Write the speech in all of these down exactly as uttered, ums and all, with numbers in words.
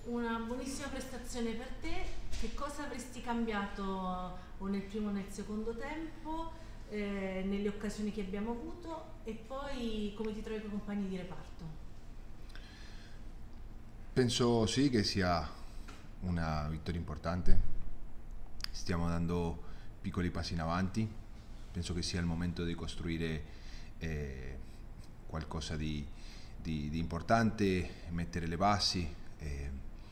Una buonissima prestazione per te. Che cosa avresti cambiato o nel primo o nel secondo tempo, eh, nelle occasioni che abbiamo avuto, e poi come ti trovi con i compagni di reparto? Penso sì che sia una vittoria importante, stiamo dando piccoli passi in avanti, penso che sia il momento di costruire eh, qualcosa di, di, di importante, mettere le basi, eh,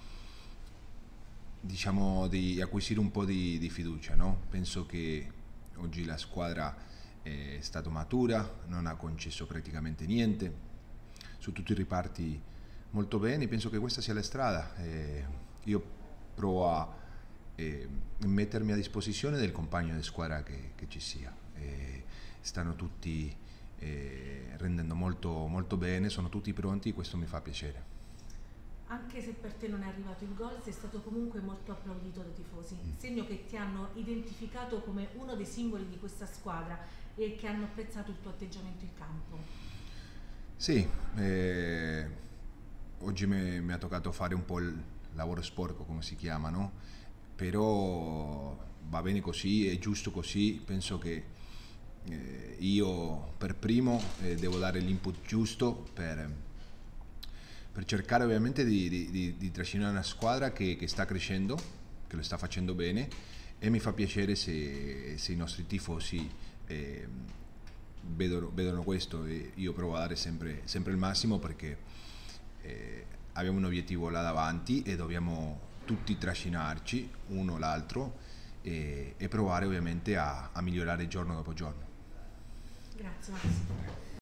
diciamo di acquisire un po' di, di fiducia, no? Penso che oggi la squadra è stata matura, non ha concesso praticamente niente, su tutti i riparti molto bene, penso che questa sia la strada. Eh, io provo a eh, mettermi a disposizione del compagno di squadra che, che ci sia. Eh, stanno tutti eh, rendendo molto, molto bene, sono tutti pronti, questo mi fa piacere. Anche se per te non è arrivato il gol, sei stato comunque molto applaudito dai tifosi, Mm. segno che ti hanno identificato come uno dei simboli di questa squadra e che hanno apprezzato il tuo atteggiamento in campo. Sì, eh, oggi mi, mi ha toccato fare un po' il lavoro sporco, come si chiama, no? Però va bene così, è giusto così, penso che eh, io per primo eh, devo dare l'input giusto per, per cercare ovviamente di, di, di, di trascinare una squadra che, che sta crescendo, che lo sta facendo bene, e mi fa piacere se, se i nostri tifosi eh, vedono, vedono questo, e io provo a dare sempre, sempre il massimo perché eh, abbiamo un obiettivo là davanti e dobbiamo tutti trascinarci uno l'altro e, e provare ovviamente a, a migliorare giorno dopo giorno. Grazie Max.